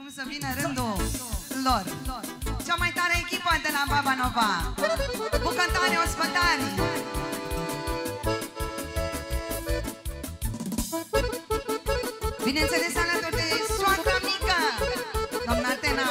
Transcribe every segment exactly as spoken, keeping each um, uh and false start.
Acum să vină rândul lor. Cea mai tare echipă de la Baba Nova, bucătari ospătari. Bineînțeles alături de soacra mică, doamna Atena.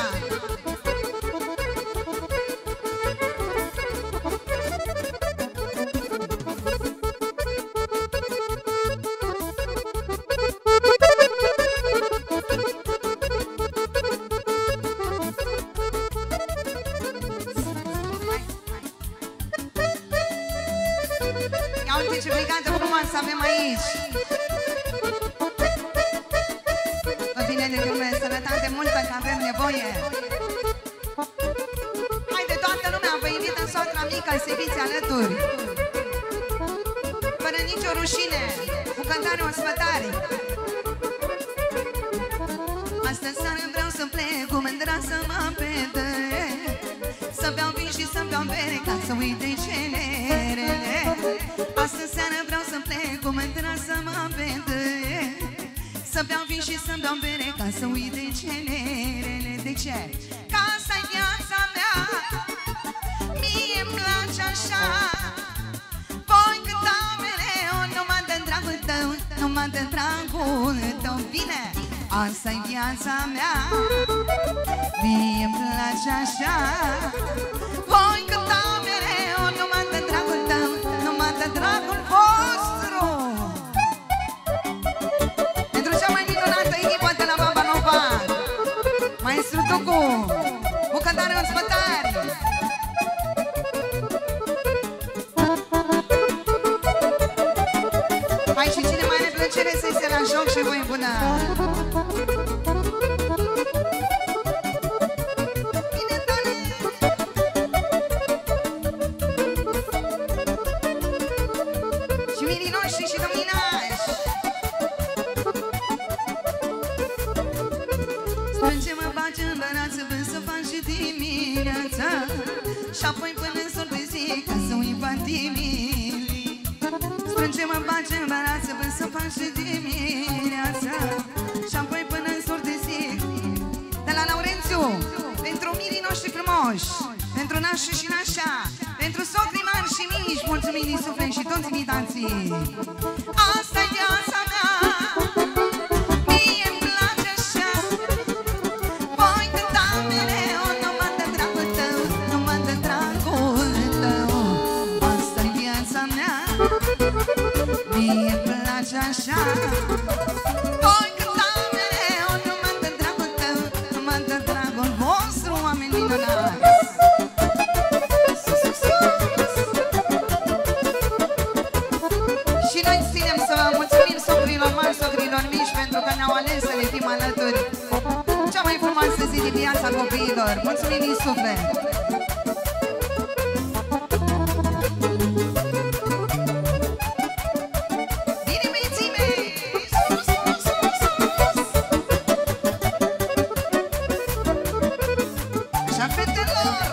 Ia uite ce brigadă frumoasă avem aici. Vă bine de lume, sănătate multă, că avem nevoie. Haide toată lumea, vă invit în soacra mică să fiți alături. Fără nicio rușine, bucătari ospătari. Astăzi seară vreau să plec cu mândra să mă pedec, să beau vin și să beau bere ca să uit de cele rele. Astăzi seară vreau să plec cu mândra să mă pedec, să beau vin și să beau bere ca să uit de cele rele. De ce? Ca asta-i viața mea, mie-mi place așa. Voi cânta mereu numai de dragul tău, numai de dragul tău. Bine! Asta-i viața mea, mie-mi place așa. Voi cânta mereu numai de dragul tău, numai de dragul vostru. Pentru cea mai minunată echipă de la Baba Nova, Maestru Tucu, bucătari ospătari. Hai și cine mai are plăcere să-i se la joc și voi bună. Și mirii noștri și dominași. Strânge-mă, bagi în brață până să faci și dimineața, și apoi până în sol pe zi ca să ui patimii. Strânge-mă, bagi în brață până să faci și dimineața, și apoi până în sol de zi. De la Laurențiu, pentru mirii noștri frumoși, pentru nașii și nașa, pentru socrii mari și mici, mulțumim din suflet și toți invitații. Asta-i viața mea, mie-mi place așa. Voi cânta mereu numai de dragul tău, numai de dragul tău. Asta-i viața mea, mie-mi place așa. Voi cânta mereu numai de dragul tău, numai de dragul vostru, oameni minunați. Și noi ținem să mulțumim socrilor mari, socrilor mici, pentru că ne-au ales să le fim alături. Cea mai frumoasă zi de viața copiilor. Mulțumim din suflet! Bine, băieții mei! Așa, fetelor!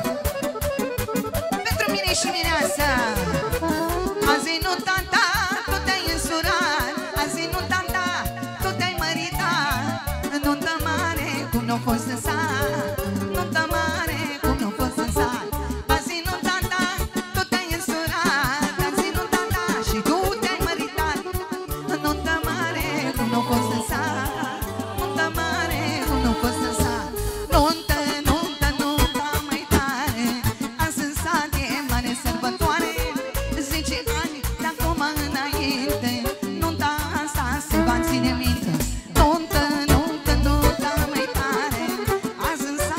Pentru mine și mireasa! Azi nu tata, tu te-ai însurat, azi nu tata, tu te-ai măritat. Nuntă mare cum n-o fost în sat, nuntă mare cum n-o fost în sat. Azi nu tata, tu te-ai însurat, azi nu tata, și tu te-ai măritat. Nuntă mare cum n-o fost în sat, nuntă mare cum n-o fost în sat. Nuntă, nuntă, nuntă mai tare, azi în sat e mare sărbătoare. Zece ani de acum înainte, nunta asta se va ține minte. Nuntă, nuntă, nuntă mai tare, azi în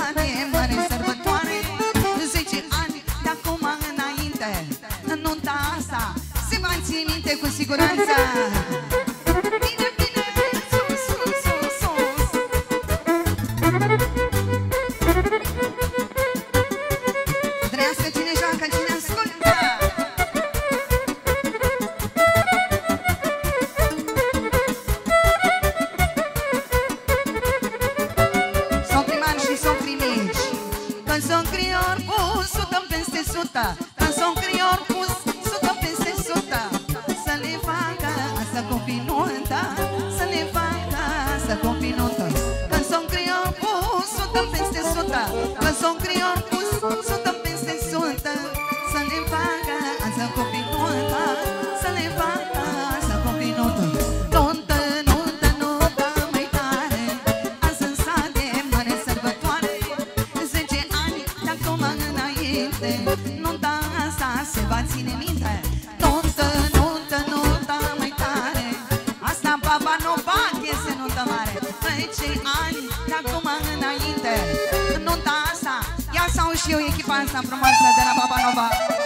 sută peste sută. Că s-o crior pus sută peste sută. Să ne facă asta copii nuntă, să ne facă asta copii nuntă. Nuntă, nuntă, nuntă mai tare, azi în sat de mare sărbătoare. Zece ani de acum înainte, nunta asta se va ține minte. Nuntă, nuntă, nuntă mai tare, asta baba nu bate, este nuntă mare. Zece ani de acum înainte, nunta asta, ia să au și eu echipa asta frumoasă de la Baba Nova.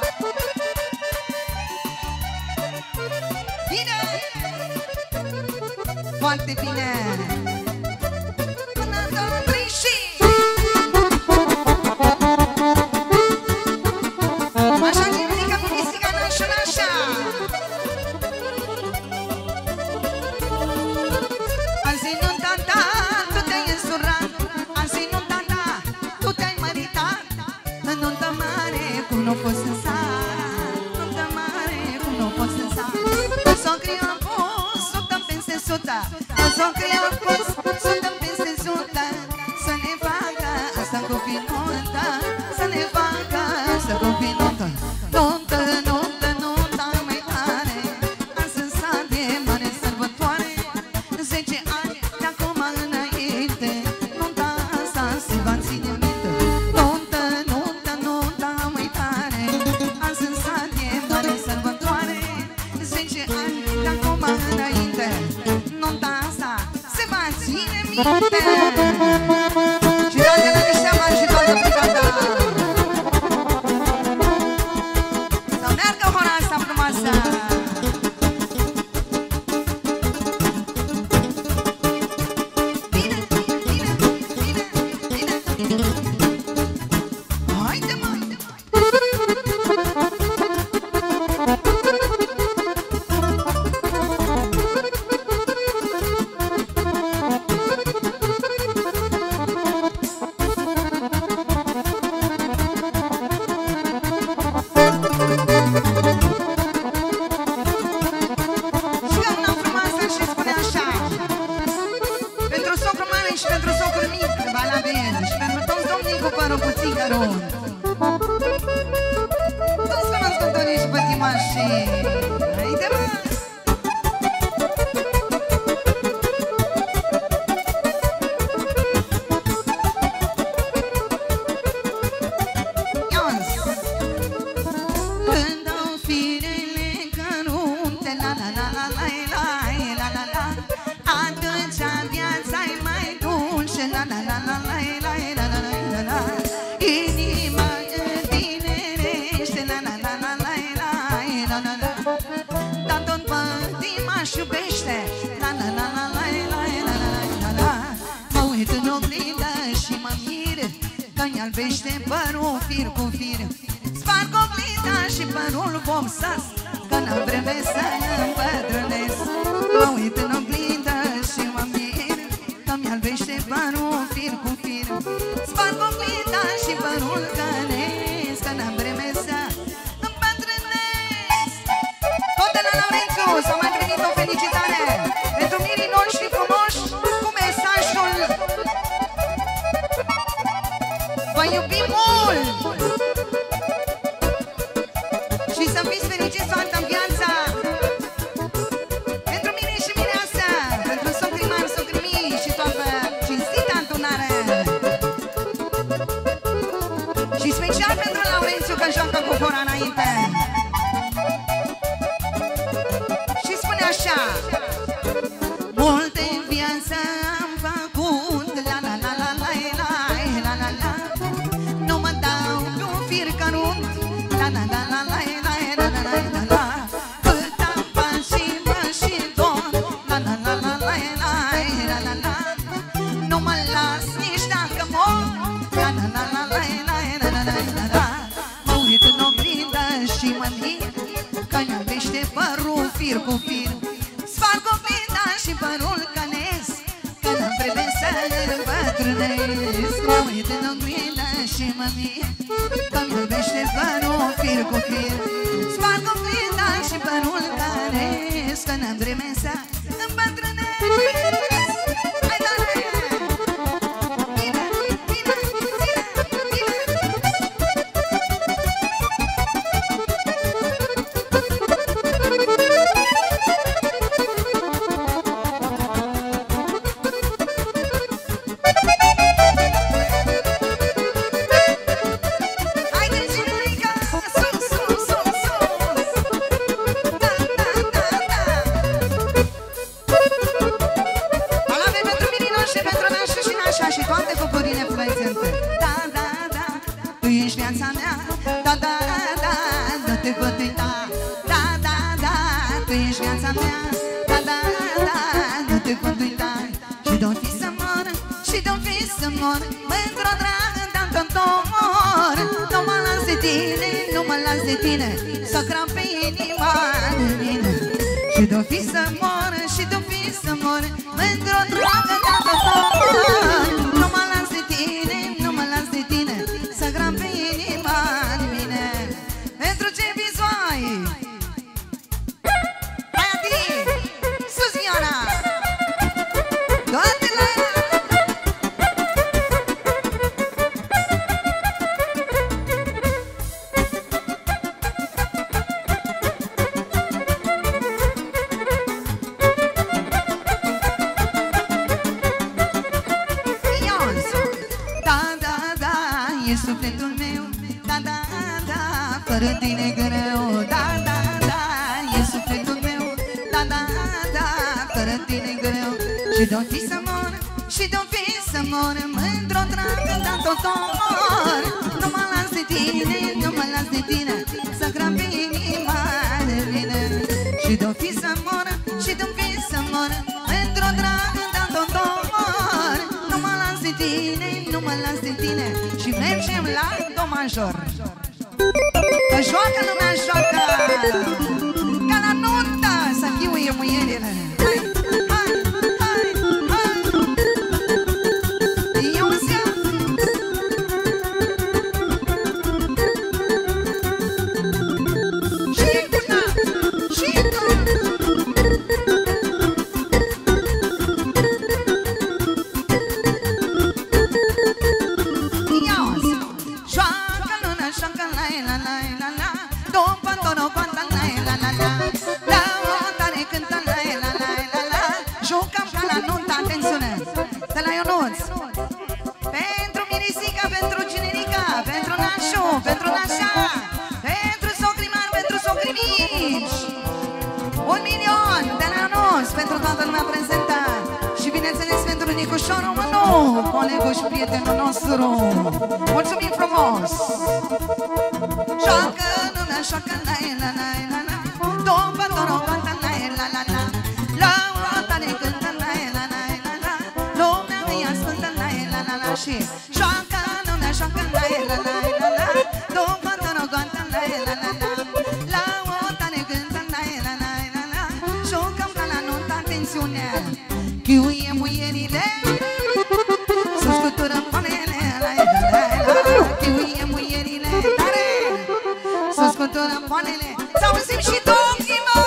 Bine! Foarte bine! Până două, trei și... Așa că ridică cu pisica nașa, nașa! Azi e nunta ta, tu te-ai însurat. Azi e nunta ta, tu te-ai măritat. În nuntă mare, cum nu fost în sat. Nuntă mare, cum nu fost în sat. O s-o crio am pus, sută peste sută. O s-o crio am pus, sută peste sută. Să ne facă asta copii nuntă, să ne facă asta copii nuntă. Nuntă, nuntă, nuntă mai tare, azi în sat de mare sărbătoare. Zece ani de acum înainte, nunta asta se va ține minte. Nuntă, nuntă, nuntă mai tare, azi în sat de mare sărbătoare. Zece ani de acum înainte, nunta asta se va ține minte. Și toate la niște mari și toată brigada. Să meargă hora asta frumoasă. Bine, bine, bine, bine. Haide, mă! Și doamna frumoasă și spune așa: pentru socrul mare și pentru socrul mic, Balabel, și pentru toți domnii cu părul puțin cărunt, toți cunoscătorii și pătimașii. Haide, mă! Ia-ns! Când au firele cărunte, la la la la la la la la la, atunci viața-i mai dulce, la la la la la la la la la la. Inima întinerește, la la la la la la la la la. Dar tot pătimaș iubește, la la la la la la la la la. Mă uit în oglindă și mă mir că-mi albește părul fir cu fir. Sparg oglinda și părul vopsas, că n-am vreme să împătrânesc. Mă uit în oglindă și mă mir că-mi albește părul fir cu fir. Sparg oglinda și părul cănesc, că n-am vreme să împătrânesc. Tot de la Laurențiu s-a mai primit o felicitare pentru mirii noștri frumoși cu mesajul: vă iubim mult! Și să fiți fericiți toată viața. Pentru mine și mireasă, pentru socrii mari, socrii mici și toată cinstită adunare. Și special pentru Laurențiu, că joacă cu hora înainte. Și spune așa: multe în viață am făcut, la la la la la la la la la. Nu mă dau pe un fir cărunt, la la la la la la la la la la. Cât am bani și mă și dor, la la la la la la la la la. Nu mă las nici dacă mor, la la la la la la la la la la. Mă uit în oglindă și mă mir că-mi albește părul fir cu fir. Sparg oglinda și părul cănesc, că n-am vreme să-l împătrânesc. Mă uit în oglindă și mă mir că-mi albește părul fir cu fir. Sparg oglinda și părul cănesc, că n-am vreme să împătrânesc. Hai, doamne! Bine, bine! să mor, mândră dragă de-am tot. Nu mă las de tine, nu mă las de tine, să crampe inima de mine. Și de-o fi să mor, și de-o fi să mor, mândră dragă de-am tot. Nu mă las de tine, nu mă las de tine, să crampe inima de mine. Pentru ce vizuai? Hai ati, sus Viana! Toate la ea! Sufletul meu, da, da, da, fără tine greu, da, da, da, e sufletul meu, da, da, da, fără tine greu. Și de-o fi să mor, și de-o fi să mor, mândr-o dragă de-am tot mor. Nu mă las de tine, nu mă las de tine, să grăbi inima de mine. Și de-o fi să mor, și de-o fi să mor, mândr-o dragă de-am tot mor. Nu mă las de tine, nu mă las de tine, și mergem la do major. Că joacă lumea, joacă ca la nuntă, să chiuie muierile. Hai, hai, hai, hai. Eu zic și tu, și tu. Pentru Mirisica, pentru Cinerica, pentru Nașu, pentru Nașa, pentru socrimar, pentru socrimici. Un milion de la nos pentru toată lumea prezentă. Și bineînțeles pentru Nicușorul Mănu, colegul și prietenul nostru. Mulțumim frumos! Joacă, luna, joacă, la la la la la, domba, toroba, la la la la la, la oata ne cântă, la la la la la, lumea mea sfântă, la la la la. Și joacă, luna, joacă, la la la la la, domba, toroba, la la la la la, la oata ne cântă, la la la la la, jucăm ca la nuntă, atențiune, chiuie muierile, să scuturăm panele, la la la la, chiuie muierile, tare, să scuturăm panele, să auzim și domnii, mă!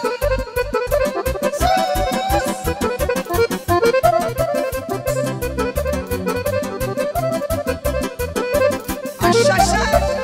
Așa, așa!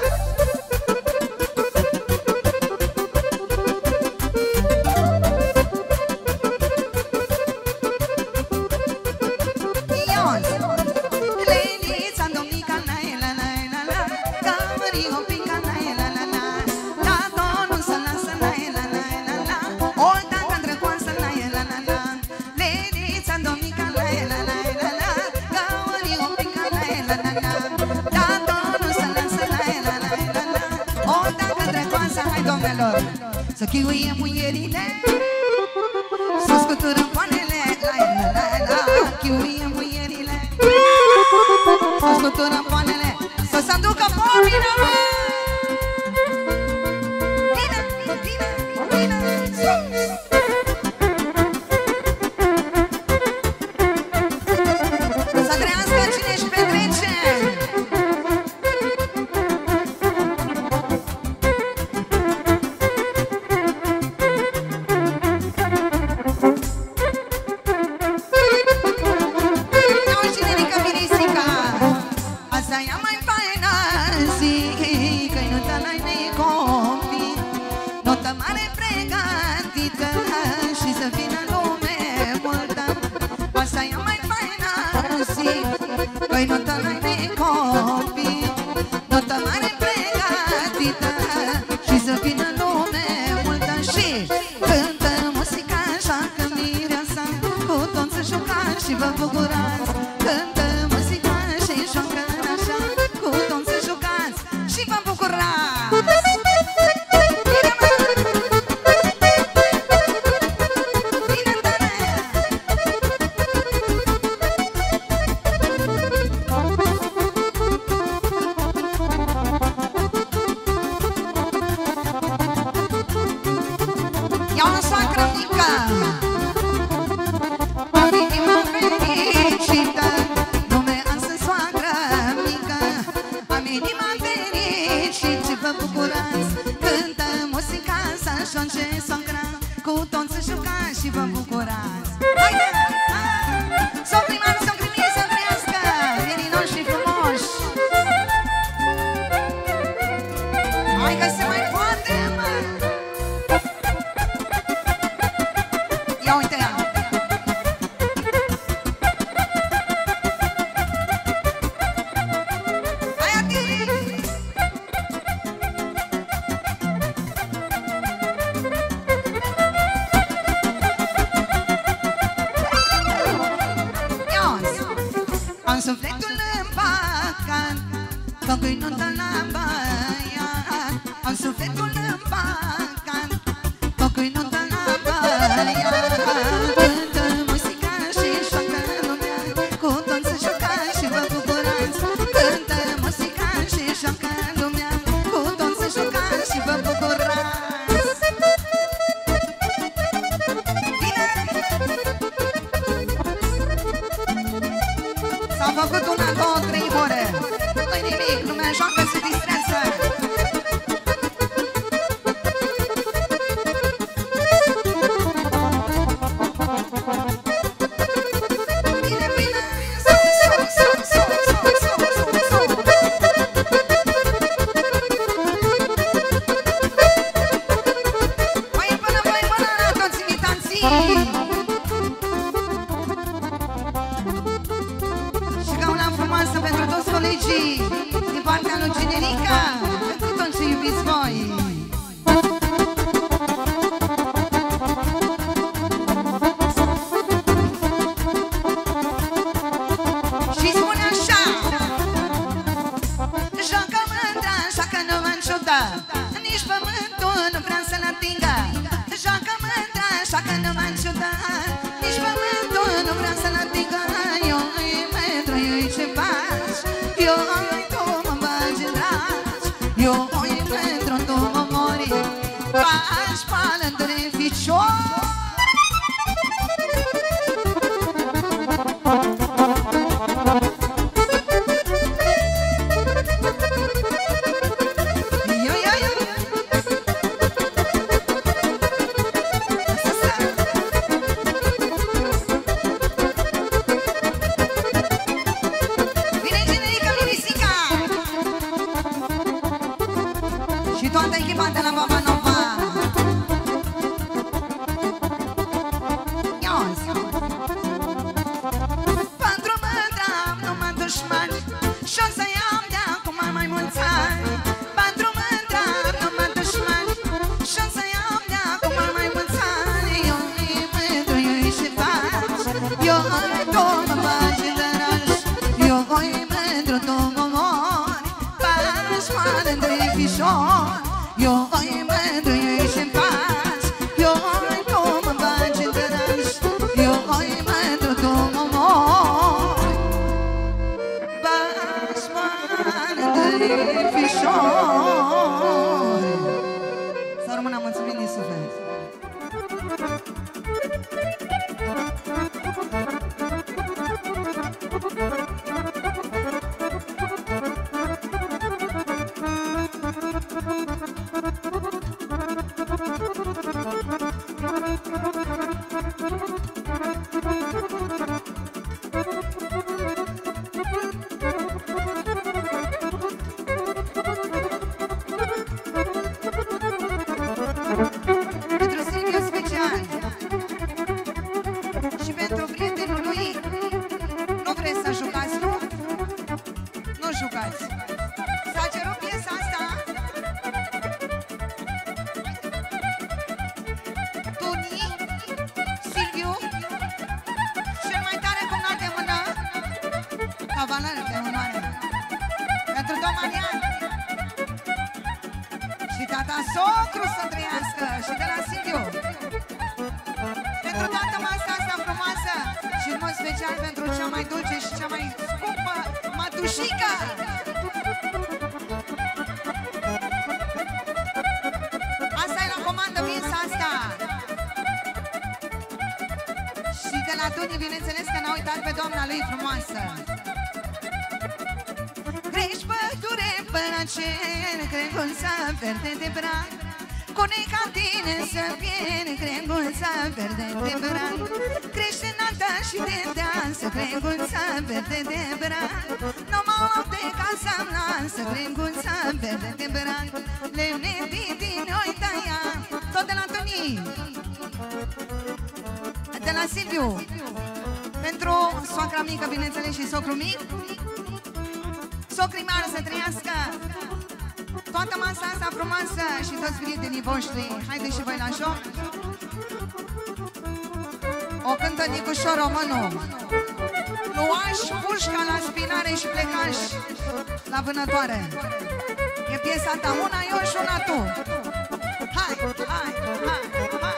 Să chiuie muierile, să scuturăm panele, la la la la, chiuie muierile, să scuturăm panele, să se aducă pomina, mă! Bine, bine, bine, sus! Să trăiască cine își petrece! Păi nota mai de copii, nota mare pregătită, și să vină lume multă. Și cântă muzica, joacă mireasa, cu toți să jucați și vă bucurați. Cântă muzica și joacă așa, cu toți să jucați și vă bucurați. Bine, mă! Bine, tare! soce, socră, cu toți să jucați și vă bucurați. Haide! Socrii mari, socrii mii să trăiască, vienii noștri frumoși. Hai că se mai poate, mă! Ia uite ea! Am sufletul împacat, făcui nuntă la băiat. Am sufletul împacat, făcui nuntă la băiat. Cântă muzica și joacă lumea, cu toți să jucați și vă bucurați. Cântă muzica și joacă lumea, cu toți să jucați și vă bucurați. S-au făcut una, două, trei ore. Nu-i nimic, lumea joacă, se distrează. Bine, bine. Sau, sau, sau, sau, sau, sau, sau, sau. Mai până, mai până, toți invitații. Frumoasă pentru toți colegii din partea lui Generica, pentru toți ce iubiți voi. Și spune așa: joacă mândra, așa că nu mă înciudă, nici pământul nu vrea să-l atingă. Joacă mândra, așa că nu mă înciudă, nici pământul nu vrea să-l atingă. Ce faci? Eu tu mă bagi în dragi, eu pentru tu mă mori, faci pală între ficiori. Toată echipa de la Baba Nova. Ia-o-zi. Pentru mândra nu mă dușmani, și-o să iau de acum mai mulți ani. Pentru mândra nu mă dușmani, și-o să iau de acum mai mulți ani. Eu-i mândru, eu-i și faci, eu-i tu mă bagi în răși, eu-i mândru, tu mă mori, faci mală între fișori. Eu îi mândru, eu și-mi faci, eu-i tu mă bagi în drăși, eu-i mândru, tu mă mori, faci mală între fișori. Să rămână mulțumit din suflet. Pentru Silviu special și pentru prietenul lui. Nu vreți să jucați, nu? Nu jucați. S-a cerut piesa asta. Toni, Silviu, cel mai tare cumnat de mână, cavaler de onoare, pentru Domanian și tata socru să trăiască, și de la Silviu, pentru toată masa asta frumoasă și în mod special pentru cea mai dulce și cea mai scumpă matușică. Asta e la comandă, piesa asta. Și de la Toni, bineînțeles că n-a uitat pe doamna lui frumoasă. Crești pădure până cer, cregul să verde de brac, Cunica tine să pierd Crenguța verde de bran. Crește înaltă și de deansă Crenguța verde de bran. Nu mă opte ca să-mi lansă Crenguța verde de bran. Lemne din noi tăia. Tot de la Toni, de la Silviu, pentru soacra mică, bineînțeles, și socru mic. Socrii mari să trăiască. Toată masa asta frumoasă și toți prietenii voștri. Haideți și voi la joc. O cântă Nicușor Românu. Luași pușca la spinare și plecași la vânătoare. E piesa ta, una eu și una tu. Hai, hai, hai, hai.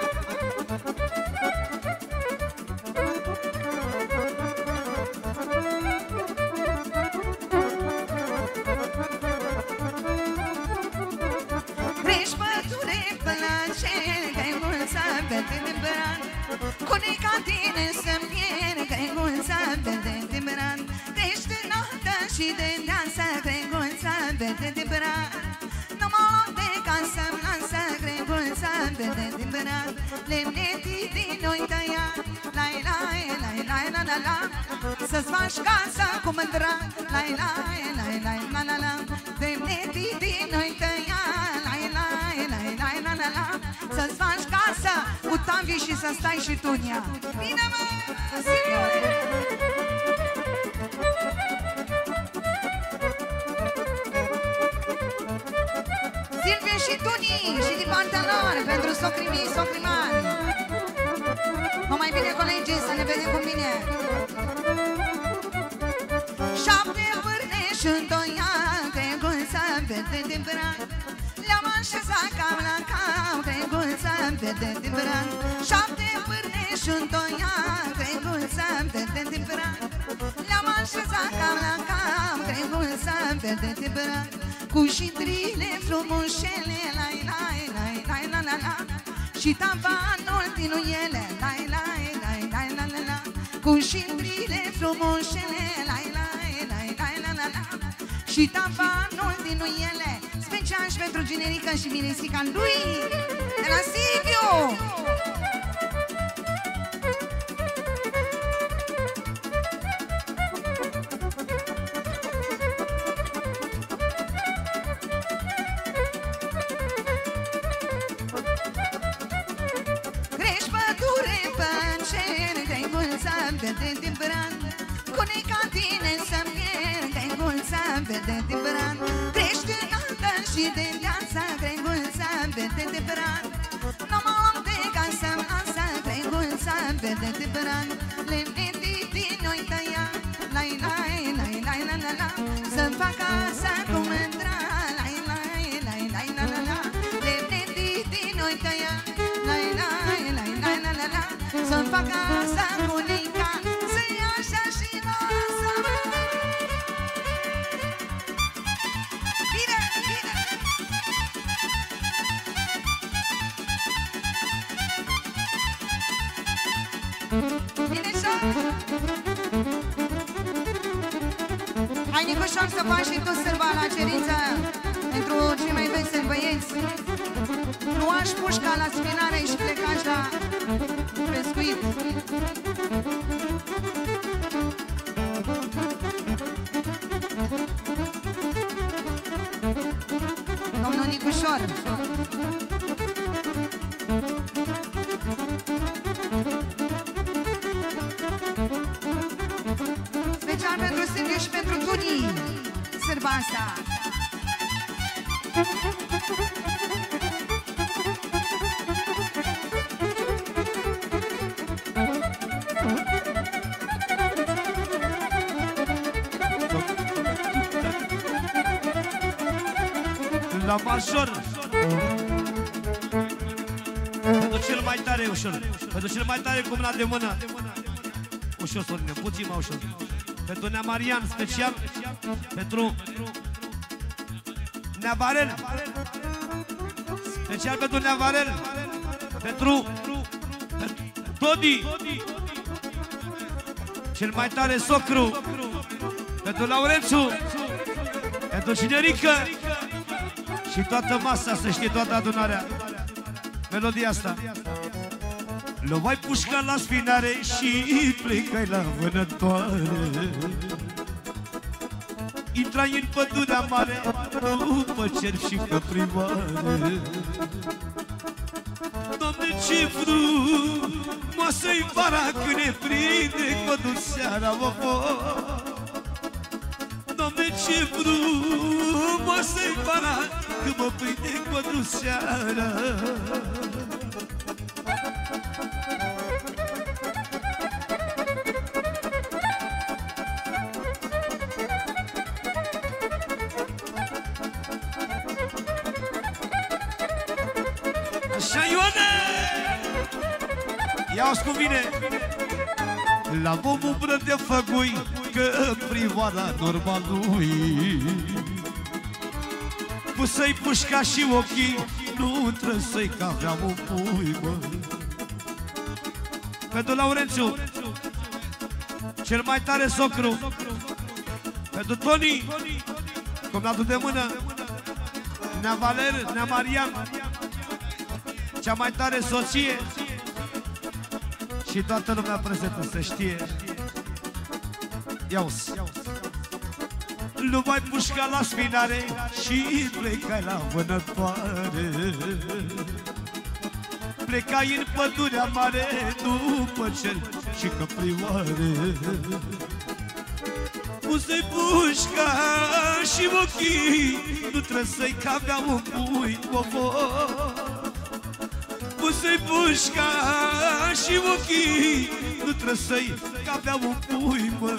Crești pădure până ce că-i mulța verde de bran. Cunica tine să-mi pierd că-i mulța verde de bran. Crești înaltă și de deasă că-i mulța verde de bran. Nu mă de ca să-mi lansă Crenguța verde de bran. Lemnetii din noi tăia. Lai, lai, lai, lai, la, la, la. Să-ți faci casa cu mândra. Lai, lai, lai, lai, la, la, la. Lemnetii din noi tăia. Lai, lai, lai, lai, la, la, la. Să-ți faci casa cu tambi și să stai și tu în ea. Bine, mă, Silviule! Silviu și Tuni și din partea lor pentru socrii mii, socrii mari. Mă mai bine, colegii, să ne vedem cum vine. Șapte vârneși în doi ani, Crenguța verde de bran. Le-am așezat cam la cam, Crenguța verde de bran. Șapte vârneși în doi ani, Crenguța verde de bran. Le-am așezat cam la cam, Crenguța verde de bran. Cu șindrile frumușele, lai, lai, lai, lai, la, la, la. Și tavanul din ele, lai, lai, lai, lai, la, la, la. Cu șindrile frumușele, lai, lai, lai, lai, la, la, la. Și tavanul din ele. Special și pentru Generica și Miresica lui de la Silviu. Crești pădure pe cer, Crenguța verde de bran. Cunica tine să-mi pierd, Crenguța verde de bran. Crești înaltă și de viața, Crenguța verde de bran. Nu mă opte ca să-mi lansă, Crenguța verde de bran. Lemnetii din noi tăia. Lai, lai, lai, lai, la, la, la. Să-mi fac casa cu mândra. Lai, lai, lai, lai, la, la, la. Lemnetii din noi tăia. Lai, lai, lai, lai, la, la, la. Să-mi fac casa cu Nica. Să-i așa și lasă-mă. Bine, bine. Bine așa? Hai, Nicușor, să faci și tu sârba la cerință pentru cei mai veseli băieți. Luași pușca la spinare și plecași la pescuit. Domnul Nicușor. Special pentru Silviu și pentru Tuni, sârba asta. La major. Pentru cel mai tare ușor. Pentru cel mai tare cu mâna de mână. Ușor, Sorine, puțin mai ușor. Pentru Nea Marian, special. Pentru Nea Varel. Special pentru Nea Varel. Pentru Todi. Cel mai tare socru. Pentru Laurențiu. Pentru Cinerică. Și toată masa, să știe toată adunarea. Melodia asta. Luai pușca la spinare și plecai la vânătoare. Intrai în pădurea mare după cerf și căprioare. Doamne, ce frumoasă-i vara când ne prinde codul seara, o, o. Doamne, ce frumoasă-i vara când mă prinde codul seara. Așa, Ioane! Ia-o-ți cu mine! La vom umbră de făgui, că privada norma lui. Pusă-i pușca și ochii, nu trăsă-i că aveam un pui, bă. Pentru Laurențiu, cel mai tare socru. Pentru Toni, comnatul de mână. Nea Valer, Nea Marian, cea mai tare soție. Și toată lumea prezentă să știe. Ia-uzi. Luai pușca la spinare și plecai la vânătoare. Plecai în pădurea mare după cer și căprioare. Puse-i pușca și ochii, nu trăsă-i că avea un pui, o-o. Puse-i pușca și ochii, nu trăsă-i că avea un pui, mă.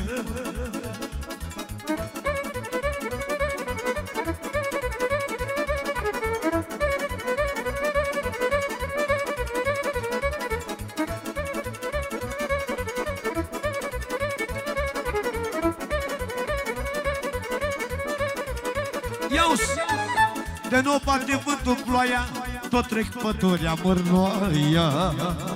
Ia-uzi, de nou bate vântul ploaia, tot trec pădurea mărnoaia.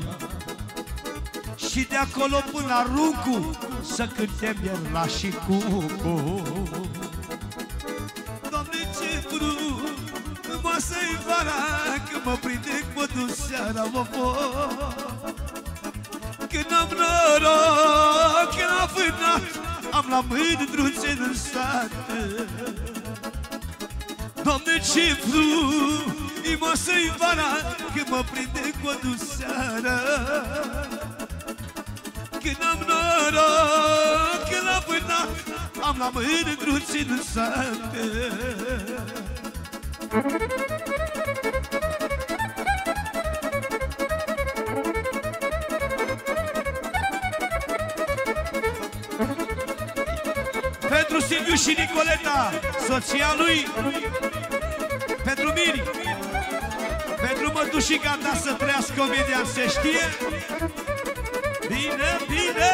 Și de acolo până la Runcu să cântem ierla și cucu. Doamne, ce frumoasă-i vara când mă prinde codul seara, mă când am noroc, când am vânat, am la mândruțe în sat. Doamne, ce frumoasă-i vara când mă prinde codul seara. Când am noroc, când am vânat, am la mândruțe în sat. Pentru Silviu și Nicoleta, soția lui. Pentru Miri, pentru mătușica ta să trăiască comedian, se știe? Bine, bine!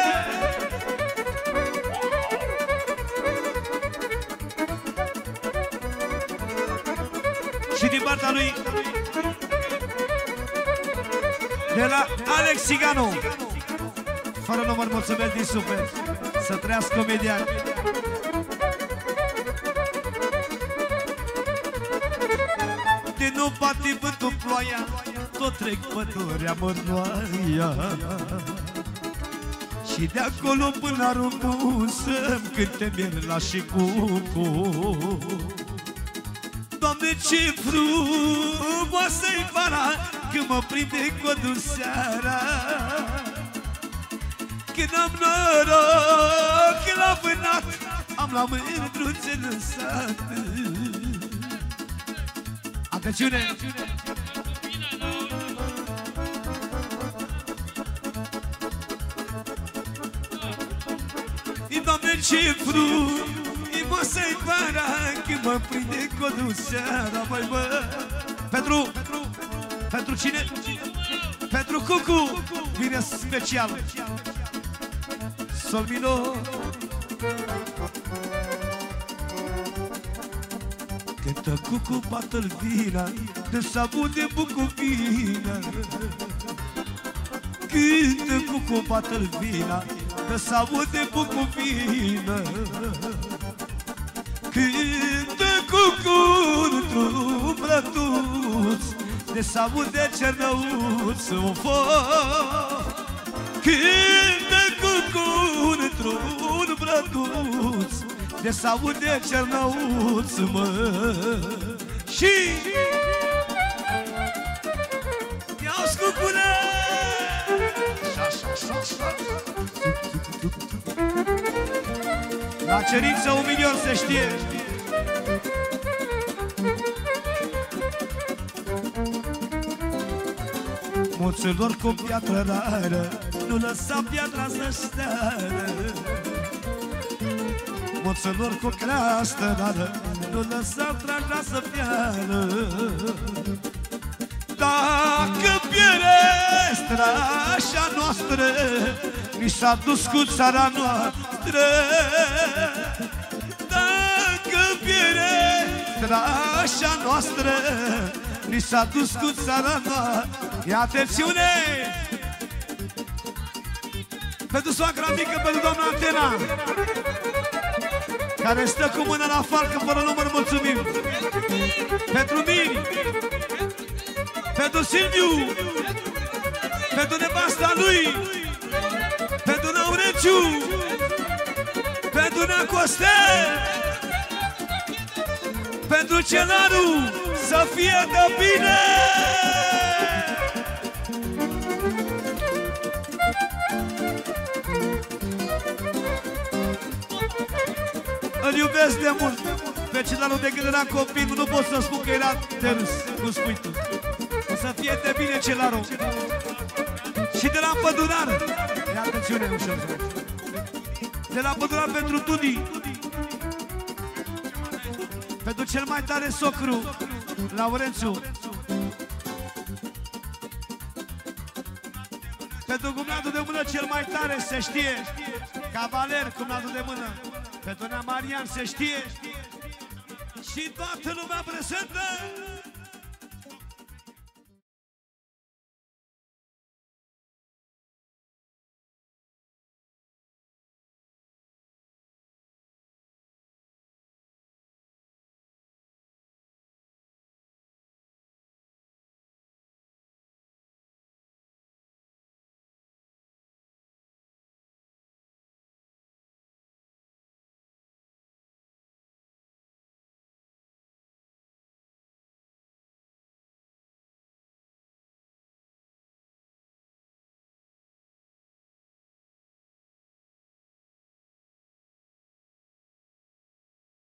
Și din partea lui, de la Alex Ciganu, fără număr, mulțumesc din suflet, să trăiască comedian. De nu bate vântul ploaia, tot trec pădurea mărnoaia. Și de acolo până la Runcu să-mi cânte mierla și cucu. Doamne, ce frumoasă-i vara când mă prinde codul seara. Când am noroc, când am vânat, am la mândruțe în sat. Atențiune! Doamne, ce frumoasă-i vara când mă prinde codul seara, băi, bă! Pentru, pentru cine? Pentru Cucu! Vine special! Sol minor! Cântă Cucu, bată-l vina, de sabun de Bucovina. Cântă Cucu, bată-l vina, de sabun de Bucovina. Cântă Cucu într-un brătuț de s-aude Cernăuț-o foc. Cântă cucul într-un brăduț, de s-aude Cernăuț, mă. Și ia-ți cucule! La cerință un milion se știe. Moților cu piatră rară, nu lăsa piatra să steară. Moților cu creastă rară, nu lăsa traja să piară. Dacă piere strașa noastră, ni s-a dus cu țara noastră. Dacă piere strașa noastră, ni s-a dus cu țara noastră. Ia atențiune! Pentru soacra mică, pentru doamna Antena, care stă cu mâna la falcă, fără număr, mulțumim! Pentru Miri, pentru Silviu, pentru nevasta lui, pentru Naurețiu, pentru Nea Costel, pentru Celaru, să fie de bine! Îl iubesc de mult. Pe Celaru, de când eram copil, nu pot să spun că era de râs, cum spui tu. O să fie de bine, Celaru. Și de la Pădurar, ia atențiune ușor, de la Pădurar pentru Tudi, pentru cel mai tare socru, Laurențiu, pentru cumnatul de mână cel mai tare, se știe, Cavaler, cumnatul de mână, pentru Nea Marian, se știe, și toată lumea prezentă.